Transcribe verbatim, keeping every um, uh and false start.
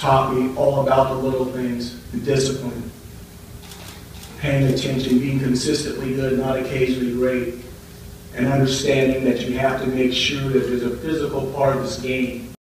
taught me all about the little things, the discipline, paying attention, being consistently good, not occasionally great, and understanding that you have to make sure that there's a physical part of this game.